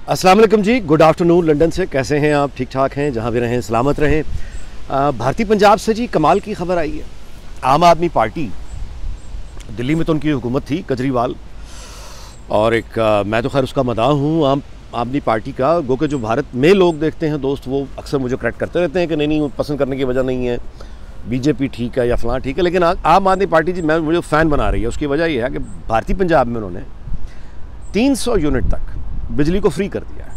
अस्सलाम वालेकुम जी, good afternoon London से। कैसे हैं आप? ठीक ठाक हैं? जहाँ भी रहें सलामत रहें। भारतीय पंजाब से जी कमाल की खबर आई है। आम आदमी पार्टी, दिल्ली में तो उनकी हुकूमत थी केजरीवाल, और एक मैं तो खैर उसका मदाह हूँ आम आदमी पार्टी का। गो के जो भारत में लोग देखते हैं दोस्त, वो अक्सर मुझे करेक्ट करते रहते हैं कि नहीं पसंद करने की वजह नहीं है, बीजेपी ठीक है या फलां ठीक है। लेकिन आम आदमी पार्टी जी मुझे फ़ैन बना रही है। उसकी वजह यह है कि भारतीय पंजाब में उन्होंने 300 यूनिट तक बिजली को फ्री कर दिया है।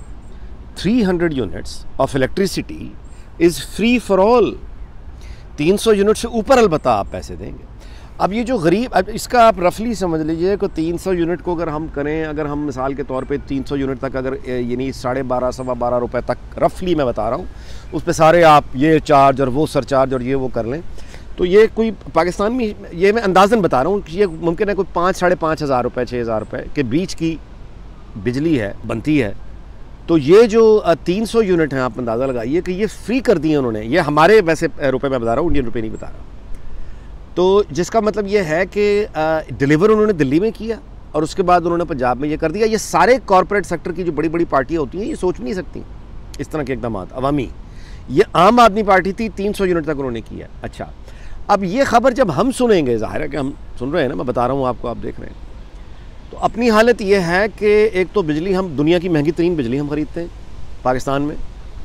300 units of electricity is free for all. 300 unit से ऊपर अलबत्ता आप पैसे देंगे। अब ये जो गरीब, अब इसका आप रफली समझ लीजिए कि 300 यूनिट को अगर हम करें, अगर हम मिसाल के तौर पे 300 यूनिट तक अगर यानी 12.5 सवा 12 रुपये तक रफली मैं बता रहा हूँ, उस पर सारे आप ये चार्ज और वो सरचार्ज और ये वो कर लें, तो ये कोई पाकिस्तान में, ये मैं अंदाज़न बता रहा हूँ कि ये मुमकिन है कोई 5-5.5 हज़ार रुपये 6 हज़ार रुपये के बीच की बिजली है बनती है। तो ये जो 300 यूनिट हैं, आप अंदाज़ा लगाइए कि ये फ्री कर दिए उन्होंने। ये हमारे वैसे रुपए मैं बता रहा हूँ, इंडियन रुपए नहीं बता रहा। तो जिसका मतलब ये है कि डिलीवर उन्होंने दिल्ली में किया और उसके बाद उन्होंने पंजाब में ये कर दिया। ये सारे कॉरपोरेट सेक्टर की जो बड़ी बड़ी पार्टियाँ होती हैं, ये सोच नहीं सकती इस तरह के इकदाम अवामी। ये आम आदमी पार्टी थी, 300 यूनिट तक उन्होंने किया। अच्छा, अब ये खबर जब हम सुनेंगे, जाहिर है कि हम सुन रहे हैं ना, मैं बता रहा हूँ आपको, आप देख रहे हैं, तो अपनी हालत ये है कि एक तो बिजली, हम दुनिया की महंगी तरीन बिजली हम ख़रीदते हैं पाकिस्तान में,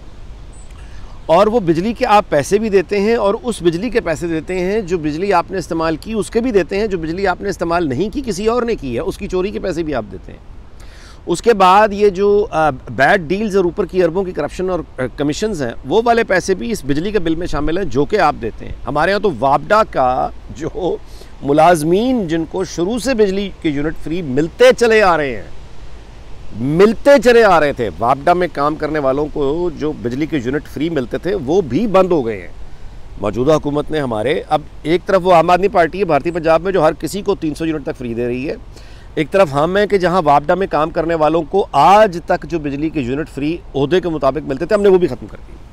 और वो बिजली के आप पैसे भी देते हैं, और उस बिजली के पैसे देते हैं जो बिजली आपने इस्तेमाल की उसके भी देते हैं, जो बिजली आपने इस्तेमाल नहीं की किसी और ने की है उसकी चोरी के पैसे भी आप देते हैं। उसके बाद ये जो बैड डील्स और ऊपर की अरबों की करप्शन और कमीशंस हैं, वो वाले पैसे भी इस बिजली के बिल में शामिल हैं जो कि आप देते हैं। हमारे यहाँ तो वापडा का जो मुलाजमीन जिनको शुरू से बिजली के यूनिट फ्री मिलते चले आ रहे हैं, मिलते चले आ रहे थे, वापडा में काम करने वालों को जो बिजली के यूनिट फ्री मिलते थे वो भी बंद हो गए हैं मौजूदा हुकूमत ने हमारे। अब एक तरफ वो आम आदमी पार्टी है भारतीय पंजाब में जो हर किसी को 300 यूनिट तक फ्री दे रही है, एक तरफ हम हैं कि जहां वापडा में काम करने वालों को आज तक जो बिजली के यूनिट फ्री ओहदे के मुताबिक मिलते थे, हमने वो भी ख़त्म कर दी।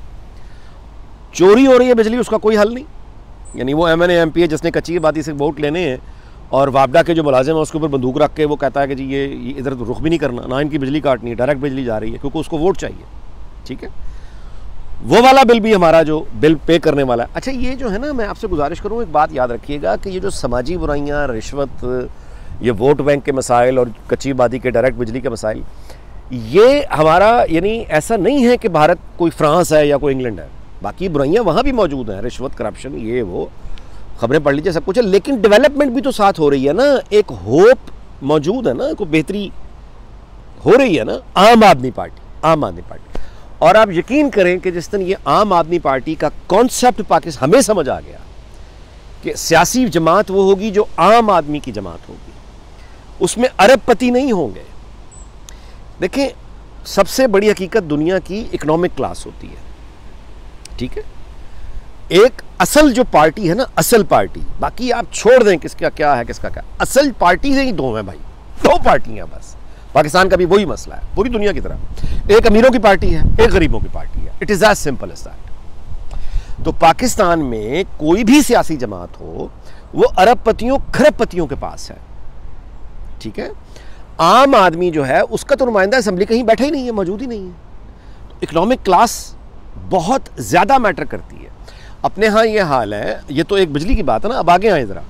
चोरी हो रही है बिजली, उसका कोई हल नहीं। यानी वो MNA MP है जिसने कच्ची आबादी से वोट लेने हैं, और वापडा के जो मुलाजिम है उसके ऊपर बंदूक रख के वो कहता है कि जी ये इधर रुख भी नहीं करना, ना इनकी बिजली काटनी है, डायरेक्ट बिजली जा रही है क्योंकि उसको वोट चाहिए। ठीक है, वो वाला बिल भी हमारा जो बिल पे करने वाला है। अच्छा, ये जो है ना, मैं आपसे गुजारिश करूँ, एक बात याद रखिएगा कि ये जो समाजी बुराइयाँ, रिश्वत, ये वोट बैंक के मसाइल और कच्ची आबादी के डायरेक्ट बिजली के मसाइल, ये हमारा यानी ऐसा नहीं है कि भारत कोई फ्रांस है या कोई इंग्लैंड है। बाकी बुराइयाँ वहाँ भी मौजूद हैं, रिश्वत, करप्शन, ये वो, खबरें पढ़ लीजिए, सब कुछ है। लेकिन डेवलपमेंट भी तो साथ हो रही है ना, एक होप मौजूद है ना, कोई बेहतरी हो रही है ना। आम आदमी पार्टी। और आप यकीन करें कि जिस दिन ये आम आदमी पार्टी का कॉन्सेप्ट पाकिस्तान हमें समझ आ गया कि सियासी जमात वो होगी जो आम आदमी की जमात होगी, उसमें अरबपति नहीं होंगे। देखें, सबसे बड़ी हकीकत दुनिया की इकोनॉमिक क्लास होती है। ठीक है, एक असल जो पार्टी है ना, असल पार्टी, बाकी आप छोड़ दें किसका क्या है किसका क्या, असल पार्टी से ही दो हैं भाई, दो पार्टियां बस। पाकिस्तान का भी वही मसला है पूरी दुनिया की तरह, एक अमीरों की पार्टी है, एक गरीबों की पार्टी है। It is as simple as that. तो पाकिस्तान में कोई भी सियासी जमात हो, वो अरबपतियों खरबपतियों के पास है। ठीक है, आम आदमी जो है उसका तो नुमाइंदा असेंबली कहीं बैठा ही नहीं है, मौजूद ही नहीं है। इकोनॉमिक क्लास बहुत ज्यादा मैटर करती है। अपने यहाँ ये हाल है, ये तो एक बिजली की बात है ना। अब आगे आए, जरा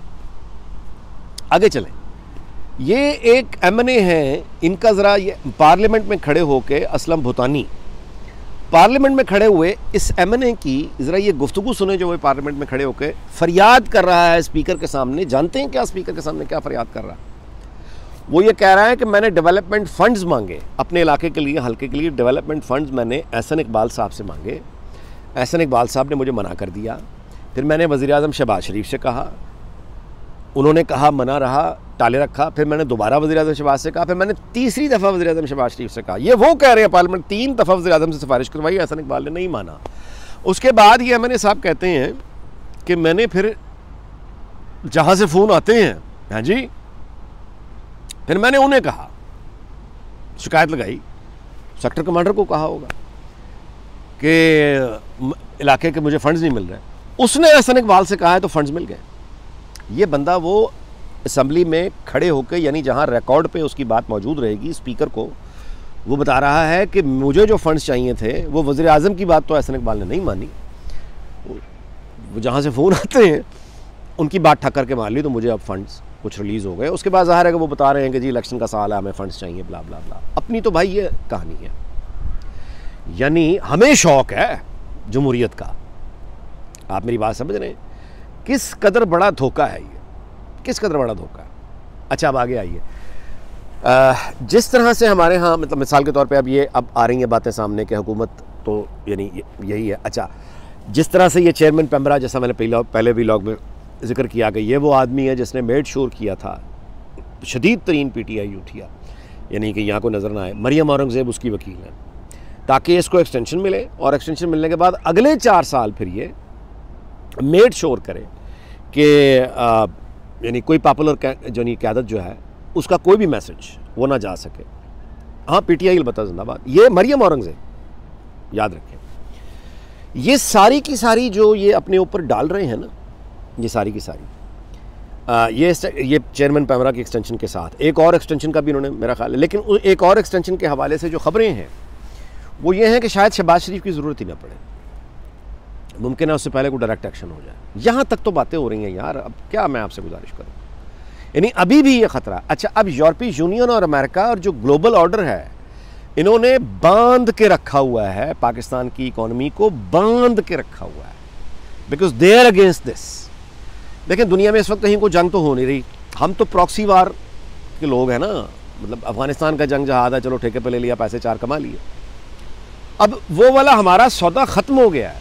आगे चलें। ये एक MNA है, इनका जरा ये पार्लियामेंट में खड़े होके, असलम भूतानी पार्लियामेंट में खड़े हुए इस MNA की जरा ये गुफ्तगू सुने, जो वो पार्लियामेंट में खड़े होके फरियाद कर रहा है स्पीकर के सामने। जानते हैं क्या स्पीकर के सामने क्या फरियाद कर रहा है? वो ये कह रहा है कि मैंने डेवलपमेंट फंड्स मांगे अपने इलाके के लिए, हल्के के लिए। डेवलपमेंट फंड्स मैंने एहसन इकबाल साहब से मांगे, एहसन इकबाल साहब ने मुझे मना कर दिया। फिर मैंने वज़ीर-ए-आज़म शहबाज शरीफ से कहा, उन्होंने कहा, मना रहा, टाले रखा। फिर मैंने दोबारा वज़ीर-ए-आज़म शहबाज से कहा, फिर मैंने तीसरी दफ़ा वज़ीर-ए-आज़म शहबाज शरीफ से कहा। ये वो कह रहे हैं पार्लियामेंट, 3 दफ़ा वज़ीर-ए-आज़म से सिफारिश करवाई, एहसन इकबाल ने नहीं माना। उसके बाद ये MNA साहब कहते हैं कि मैंने फिर जहाँ से फ़ोन आते हैं, हाँ जी, फिर मैंने उन्हें कहा, शिकायत लगाई, सेक्टर कमांडर को कहा होगा कि इलाके के मुझे फंड्स नहीं मिल रहे। उसने एहसन इकबाल से कहा है तो फंड्स मिल गए। ये बंदा वो असेंबली में खड़े होकर, यानी जहां रिकॉर्ड पे उसकी बात मौजूद रहेगी, स्पीकर को वो बता रहा है कि मुझे जो फंड्स चाहिए थे, वो वज़ीर आज़म की बात तो एहसन इकबाल ने नहीं मानी, वो जहाँ से फ़ोन आते हैं उनकी बात ठक करके मान ली, तो मुझे अब फंड्स कुछ रिलीज़ हो गए। उसके बाद ज़ाहिर है कि वो बता रहे हैं कि जी इलेक्शन का साल है, हमें फ़ंड्स चाहिए, ब्ला ब्ला ब्ला। अपनी तो भाई ये कहानी है। यानी हमें शौक़ है जमहूरियत का, आप मेरी बात समझ रहे हैं? किस कदर बड़ा धोखा है ये, किस कदर बड़ा धोखा है। अच्छा, अब आगे आइए। जिस तरह से हमारे यहाँ मतलब मिसाल के तौर पे अब आ रही हैं बातें सामने कि हुकूमत तो यानी यही है। अच्छा, जिस तरह से ये चेयरमैन पेमरा, जैसा मैंने पहले व्लॉग में जिक्र किया कि ये वो आदमी है जिसने मेड श्योर किया था, शदीद तरीन PTI उठिया, यानी कि यहाँ को नज़र ना आए। मरियम औरंगज़ेब उसकी वकील है, ताकि इसको एक्सटेंशन मिले, और एक्सटेंशन मिलने के बाद अगले 4 साल फिर ये मेड श्योर करे कि यानी कोई पॉपुलर जो नहीं क़यादत जो है उसका कोई भी मैसेज वो ना जा सके। हाँ, PTI अलबत्ता जिंदाबाद। ये मरियम औरंगज़ेब, याद रखें, ये सारी की सारी जो ये अपने ऊपर डाल रहे हैं ना, ये सारी की सारी ये चेयरमैन पेमरा की एक्सटेंशन के साथ एक और एक्सटेंशन का भी उन्होंने मेरा ख्याल है, लेकिन एक और एक्सटेंशन के हवाले से जो खबरें हैं वो ये हैं कि शायद शहबाज शरीफ की ज़रूरत ही ना पड़े, मुमकिन है उससे पहले कोई डायरेक्ट एक्शन हो जाए। यहाँ तक तो बातें हो रही हैं यार, अब क्या मैं आपसे गुजारिश करूँ, यानी अभी भी ये ख़तरा। अच्छा, अब यूरोपीय यूनियन और अमेरिका और जो ग्लोबल ऑर्डर है, इन्होंने बांध के रखा हुआ है पाकिस्तान की इकॉनमी को, बांध के रखा हुआ है, because they are against this. देखें, दुनिया में इस वक्त कहीं कोई जंग तो हो नहीं रही, हम तो प्रॉक्सी वार के लोग हैं ना, मतलब अफगानिस्तान का जंग जहाद है, चलो ठेके पे ले लिया, पैसे 4 कमा लिए। अब वो वाला हमारा सौदा ख़त्म हो गया है।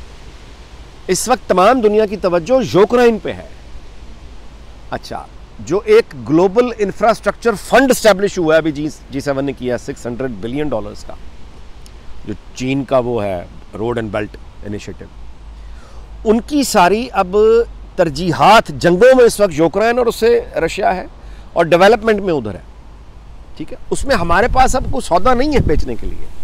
इस वक्त तमाम दुनिया की तवज्जो यूक्रेन पे है। अच्छा, जो एक ग्लोबल इंफ्रास्ट्रक्चर फंड एस्टेब्लिश हुआ है अभी G7 ने किया, $600 बिलियन का, जो चीन का वो है रोड एंड बेल्ट इनिशिएटिव, उनकी सारी अब तरजीहात जंगों में इस वक्त यूक्रेन और उससे रशिया है, और डेवलपमेंट में उधर है। ठीक है, उसमें हमारे पास अब कोई सौदा नहीं है बेचने के लिए।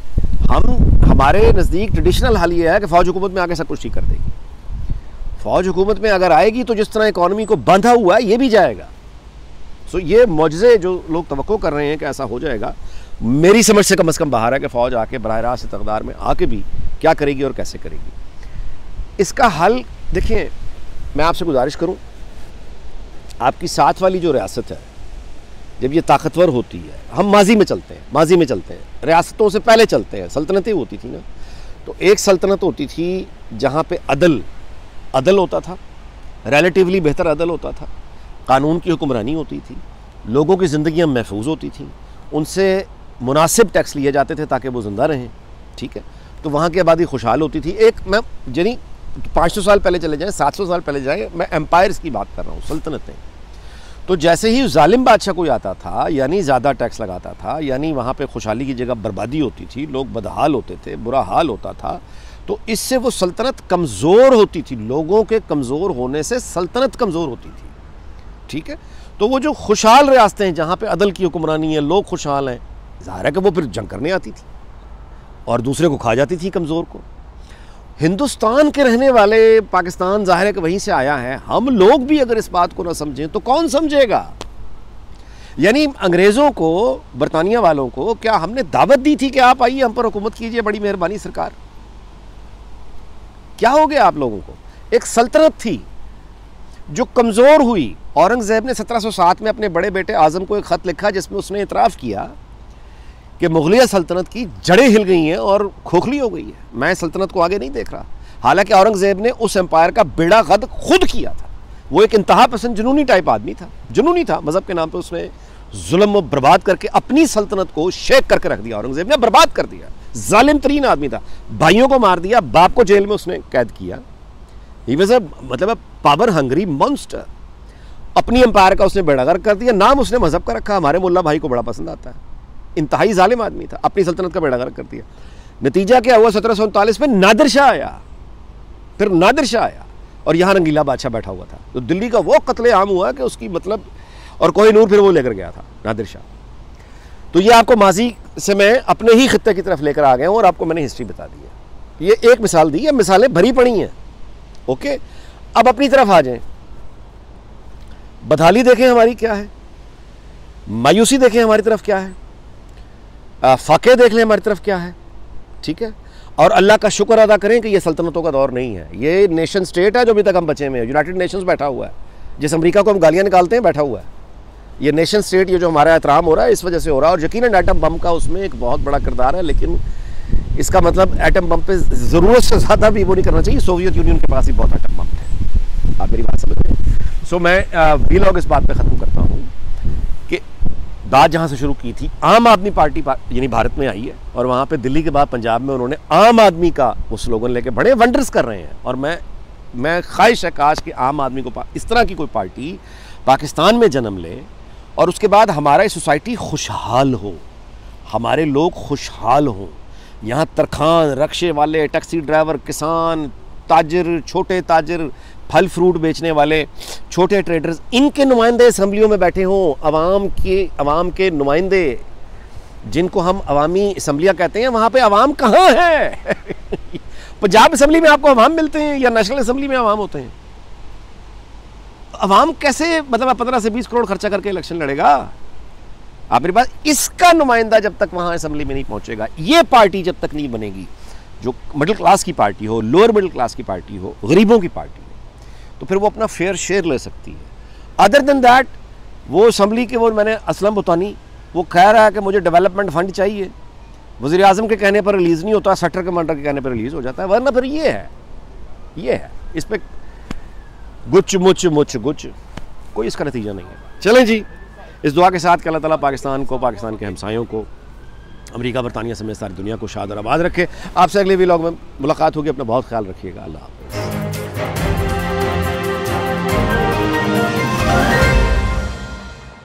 हमारे नज़दीक ट्रेडिशनल हाल ये है कि फ़ौज हुकूमत में आके सब कुछ ठीक कर देगी। फ़ौज हुकूमत में अगर आएगी तो जिस तरह इकॉनमी को बांधा हुआ है ये भी जाएगा। सो ये मौजज़े जो लोग तवक्को कर रहे हैं कि ऐसा हो जाएगा, मेरी समझ से कम बाहर है कि फ़ौज आके बराह रास्त इक़्तिदार में आके भी क्या करेगी और कैसे करेगी। इसका हल देखिए, मैं आपसे गुजारिश करूं, आपकी साथ वाली जो रियासत है, जब ये ताकतवर होती है, हम माजी में चलते हैं, रियासतों से पहले चलते हैं, सल्तनतें होती थी ना, तो एक सल्तनत होती थी जहाँ पे अदल होता था, रिलेटिवली बेहतर अदल होता था, कानून की हुक्मरानी होती थी, लोगों की ज़िंदगियाँ महफूज होती थीं, उनसे मुनासिब टैक्स लिए जाते थे ताकि वो ज़िंदा रहें। ठीक है, तो वहाँ की आबादी खुशहाल होती थी। एक मैं यानी 500 साल पहले चले जाएँ, 700 साल पहले जाएँ, मैं एम्पायर्स की बात कर रहा हूँ, सल्तनतें। तो जैसे ही जालिम बादशाह कोई आता था, यानी ज़्यादा टैक्स लगाता था, यानी वहाँ पे खुशहाली की जगह बर्बादी होती थी, लोग बदहाल होते थे, बुरा हाल होता था, तो इससे वो सल्तनत कमज़ोर होती थी। लोगों के कमज़ोर होने से सल्तनत कमज़ोर होती थी। ठीक है, तो वो जो खुशहाल रियासतें हैं जहाँ पे अदल की हुक्मरानी है, लोग खुशहाल हैं, ज़ाहिर है कि वो फिर जंग करने आती थी और दूसरे को खा जाती थी कमज़ोर को। हिंदुस्तान के रहने वाले, पाकिस्तान ज़ाहिर है कि वहीं से आया है, हम लोग भी अगर इस बात को ना समझें तो कौन समझेगा। यानी अंग्रेज़ों को, बरतानिया वालों को क्या हमने दावत दी थी कि आप आइए हम पर हुकूमत कीजिए, बड़ी मेहरबानी सरकार? क्या हो गया आप लोगों को? एक सल्तनत थी जो कमज़ोर हुई। औरंगज़ेब ने 1707 में अपने बड़े बेटे आज़म को एक ख़त लिखा जिसमें उसने इतराफ़ किया कि मुग़लिया सल्तनत की जड़ें हिल गई हैं और खोखली हो गई है, मैं सल्तनत को आगे नहीं देख रहा। हालांकि औरंगज़ेब ने उस एम्पायर का बेड़ा गर्क खुद किया था। वो एक इंतहा पसंद जुनूनी टाइप आदमी था, जुनूनी था, मज़हब के नाम पे उसने जुल्म बर्बाद करके अपनी सल्तनत को शेक करके रख दिया। औरंगज़ेब ने बर्बाद कर दिया, जालिम तरीन आदमी था, भाइयों को मार दिया, बाप को जेल में उसने कैद किया। ही वाज अ मतलब पावर हंगरी मॉन्स्टर। अपनी एम्पायर का उसने बेड़ा गर्क कर दिया। नाम उसने मज़हब का रखा, हमारे मुल्ला भाई को बड़ा पसंद आता है। इंतहाई जालिम आदमी था, अपनी सल्तनत का बेड़ा गर्क कर दिया। नतीजा क्या हुआ? 1739 में नादिर शाह आया, फिर नादिर शाह आया और यहाँ रंगीला बादशाह बैठा हुआ था। तो दिल्ली का वो कत्ले आम हुआ कि उसकी मतलब, और कोहिनूर फिर वो लेकर गया था नादिर शाह। तो ये आपको माजी से मैं अपने ही खित्ते की तरफ लेकर आ गया हूँ और आपको मैंने हिस्ट्री बता दी है। ये एक मिसाल दी है, मिसालें भरी पड़ी हैं। ओके, अब अपनी तरफ आ जाएं। बदहाली देखें हमारी क्या है, मायूसी देखें हमारी तरफ क्या है। फ़ाक़े देख लें हमारी तरफ क्या है, ठीक है। और अल्लाह का शुक्र अदा करें कि ये सल्तनतों का दौर नहीं है, ये नेशन स्टेट है जो अभी तक हम बचे में है। यूनाइटेड नेशंस बैठा हुआ है, जिस अमेरिका को हम गालियाँ निकालते हैं बैठा हुआ है। ये नेशन स्टेट, ये जो हमारा एहतराम हो रहा है इस वजह से हो रहा है। और यकीनन एटम बम का उसमें एक बहुत बड़ा किरदार है, लेकिन इसका मतलब एटम बम पे ज़रूरत से ज़्यादा भी वो नहीं करना चाहिए। सोवियत यूनियन के पास ही बहुत एटम बम थे, आप मेरी बात समझ रहे हैं। सो मैं वीलॉग इस बात पे ख़त्म करता हूँ कि बात जहाँ से शुरू की थी, आम आदमी पार्टी यानी भारत में आई है, और वहाँ पे दिल्ली के बाद पंजाब में उन्होंने आम आदमी का वो स्लोगन लेके बड़े वंडर्स कर रहे हैं। और मैं ख्वाहिश है काश कि आम आदमी को इस तरह की कोई पार्टी पाकिस्तान में जन्म ले, और उसके बाद हमारी सोसाइटी खुशहाल हो, हमारे लोग खुशहाल हों। यहाँ तरखान, रक्शे वाले, टैक्सी ड्राइवर, किसान, ताजर, छोटे ताजर, फल फ्रूट बेचने वाले, छोटे ट्रेडर्स, इनके नुमाइंदे असम्बलियों में बैठे हों। अवाम के नुमाइंदे, जिनको हम अवामी असम्बलियाँ कहते हैं, वहाँ पे अवाम कहाँ है? पंजाब असम्बली में आपको अवाम मिलते हैं या नेशनल असम्बली में अवाम होते हैं? अवाम कैसे, मतलब 15 से 20 करोड़ खर्चा करके इलेक्शन लड़ेगा? आप मेरे पास, इसका नुमाइंदा जब तक वहाँ असम्बली में नहीं पहुँचेगा, ये पार्टी जब तक नहीं बनेगी जो मिडिल क्लास की पार्टी हो, लोअर मिडिल क्लास की पार्टी हो, गरीबों की पार्टी हो, तो फिर वो अपना फेयर शेयर ले सकती है। अदर देन दैट, वो असम्बली के वो मैंने असलम बुतानी वो कह रहा है कि मुझे डेवलपमेंट फंड चाहिए, वज़ीर आज़म के कहने पर रिलीज़ नहीं होता, सेक्टर कमांडर के कहने पर रिलीज़ हो जाता है। वरना फिर ये है इस पर गुच मुच मुच गुच, कोई इसका नतीजा नहीं है। चलें जी, इस दुआ के साथ कि अल्लाह ताला पाकिस्तान को, पाकिस्तान के हमसायों को, अमेरिका, बरतानिया समेत सारी दुनिया को शाद और आबाद रखे। आपसे अगले व्लॉग में मुलाकात होगी। अपना बहुत ख्याल रखिएगा। अल्लाह।